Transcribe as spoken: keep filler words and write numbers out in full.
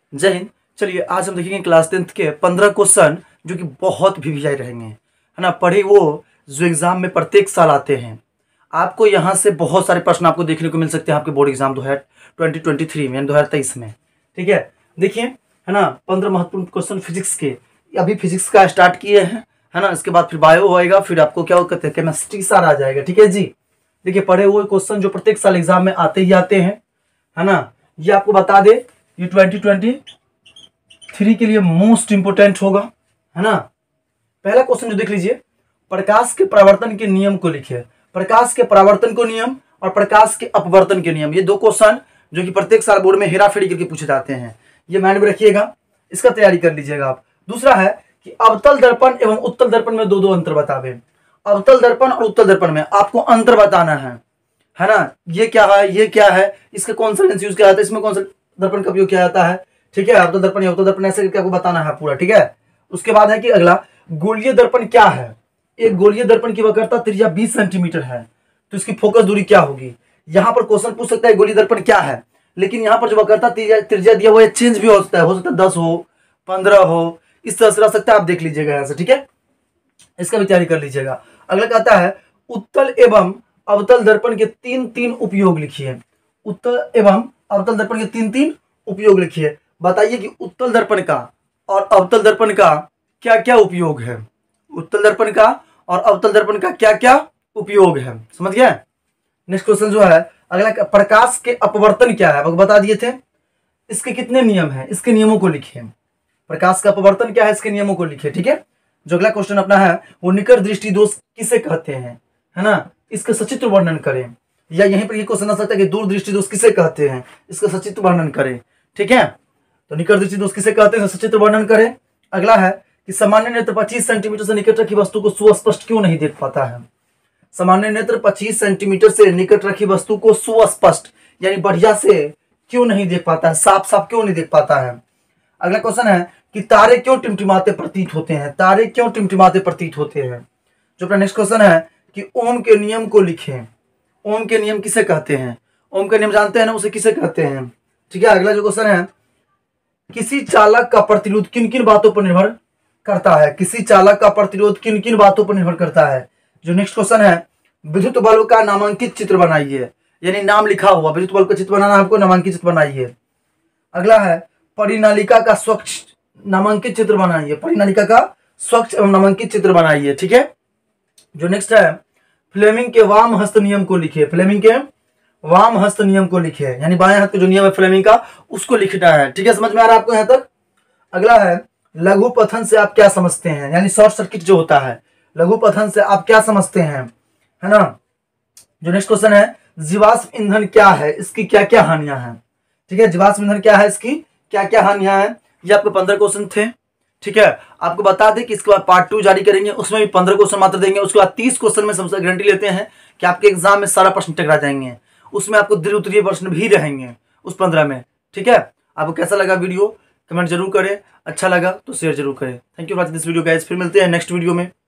जय हिंद। चलिए आज हम देखेंगे क्लास टेंथ के पंद्रह क्वेश्चन जो कि बहुत वीवीआई रहेंगे, है ना। पढ़े वो जो एग्जाम में प्रत्येक साल आते हैं। आपको यहाँ से बहुत सारे प्रश्न आपको देखने को मिल सकते हैं आपके बोर्ड एग्जाम दो हजार ट्वेंटी ट्वेंटी थ्री में, दो हजार तेईस में। ठीक है, देखिए, है ना, पंद्रह महत्वपूर्ण क्वेश्चन फिजिक्स के अभी फिजिक्स का स्टार्ट किए हैं, है ना। इसके बाद फिर बायो होएगा, फिर आपको क्या कहते हैं केमिस्ट्री सारा आ जाएगा। ठीक है जी, देखिए पढ़े हुए क्वेश्चन जो प्रत्येक साल एग्जाम में आते ही आते हैं, है ना। ये आपको बता दे, ये ट्वेंटी ट्वेंटी थ्री के लिए मोस्ट इंपोर्टेंट होगा, है ना। पहला क्वेश्चन जो देख लीजिए, प्रकाश के परावर्तन के नियम को लिखिए। प्रकाश के परावर्तन को नियम और प्रकाश के अपवर्तन के नियम, ये दो क्वेश्चन जो कि प्रत्येक साल बोर्ड में हेराफेरी करके पूछे जाते हैं, ये माइंड में रखिएगा, इसका तैयारी कर लीजिएगा आप। दूसरा है कि अवतल दर्पण एवं उत्तल दर्पण में दो दो अंतर बतावे। अवतल दर्पण और उत्तल दर्पण में आपको अंतर बताना है, है ना। ये क्या है, ये क्या है, इसका कौन सा लेंस यूज किया जाता है, इसमें कौन सा दर्पण का उपयोग किया जाता है। ठीक है, अवतल दर्पण या उत्तल दर्पण ऐसे करके आपको बताना है पूरा। ठीक है, उसके बाद है कि अगला गोलीय दर्पण क्या है। एक गोलीय दर्पण की वक्रता त्रिज्या बीस सेंटीमीटर है, तो इसकी फोकस दूरी क्या होगी। यहां पर क्वेश्चन पूछ सकता है गोलीय दर्पण क्या है, लेकिन यहां पर जो वक्रता त्रिज्या दिया हुआ है चेंज भी हो सकता है, हो सकता है दस हो, पंद्रह हो, इस तरह से रह सकता है। आप देख लीजिएगा यहां से, ठीक है, इसका भी तैयारी कर लीजिएगा। अगला कहता है उत्तल एवं अवतल दर्पण के तीन तीन उपयोग लिखिए। उत्तल एवं अवतल दर्पण के तीन तीन उपयोग लिखिए। बताइए कि उत्तल दर्पण का और अवतल दर्पण का क्या क्या उपयोग है। उत्तल दर्पण का और अवतल दर्पण का क्या क्या उपयोग है, समझ गए। नेक्स्ट क्वेश्चन जो है अगला, प्रकाश के अपवर्तन क्या है, बता दिए थे। इसके कितने नियम हैं, इसके नियमों को लिखिए। प्रकाश का अपवर्तन क्या है, इसके नियमों को लिखिए। ठीक है, जो अगला क्वेश्चन अपना है वो निकट दृष्टि दोष किसे कहते हैं, है ना, इसका सचित्र वर्णन करें। या यहीं पर ये क्वेश्चन आ सकता है कि दूर दृष्टि दोष किसे कहते हैं, इसका सचित्र वर्णन करें। ठीक है, तो निकट दृष्टि दोष किसे कहते हैं, सचित्र वर्णन करें। अगला है कि सामान्य नेत्र पच्चीस सेंटीमीटर से निकट रखी वस्तु को सुस्पष्ट क्यों नहीं देख पाता है। सामान्य नेत्र पच्चीस सेंटीमीटर से निकट रखी वस्तु को सुस्पष्ट यानी बढ़िया से क्यों नहीं देख पाता है, साफ साफ क्यों नहीं देख पाता है। अगला क्वेश्चन है कि तारे क्यों टिमटिमाते प्रतीत होते हैं। तारे क्यों टिमटिमाते प्रतीत होते हैं। जो अपना नेक्स्ट क्वेश्चन है कि ओम के नियम को लिखें। ओम के नियम किसे कहते हैं, ओम के नियम जानते हैं ना, उसे किसे कहते हैं। ठीक है, अगला जो क्वेश्चन है, किसी चालक का प्रतिरोध किन किन बातों पर निर्भर करता है। किसी चालक का प्रतिरोध किन किन बातों पर निर्भर करता है। जो नेक्स्ट क्वेश्चन है, विद्युत बल का नामांकित चित्र बनाइए, यानी नाम लिखा हुआ विद्युत बल का चित्र बनाना, आपको नामांकित चित्र बनाइए। अगला है परिनालिका का स्वच्छ नामांकित चित्र बनाइए। परिनालिका का स्वच्छ एवं नामांकित चित्र बनाइए। ठीक है, जो नेक्स्ट है फ्लेमिंग के वाम हस्त नियम को लिखिए। फ्लेमिंग के वाम हस्त नियम को लिखिए, यानी बाएं हाथ का जो नियम है फ्लेमिंग का, उसको लिखना है। ठीक है, समझ में आ रहा है आपको यहाँ तक। अगला है लघु पथन से आप क्या समझते हैं, यानी शॉर्ट सर्किट जो होता है, लघु पथन से आप क्या समझते हैं, है ना। जो नेक्स्ट क्वेश्चन है जीवाश्म ईंधन क्या है, इसकी क्या क्या हानियां हैं। ठीक है, जीवाश्म ईंधन क्या है, इसकी क्या क्या हानियां हैं। ये आपके पंद्रह क्वेश्चन थे। ठीक है, आपको बता दें कि इसके बाद पार्ट टू जारी करेंगे, उसमें भी पंद्रह क्वेश्चन मात्र देंगे। उसके बाद तीस क्वेश्चन में सबसे गारंटी लेते हैं कि आपके एग्जाम में सारा प्रश्न टकरा जाएंगे। उसमें आपको दृढ़ उत्तरीय प्रश्न भी रहेंगे उस पंद्रह में। ठीक है, आपको कैसा लगा वीडियो कमेंट जरूर करें, अच्छा लगा तो शेयर जरूर करें। Thank you for watching this video guys, फिर मिलते हैं नेक्स्ट वीडियो में।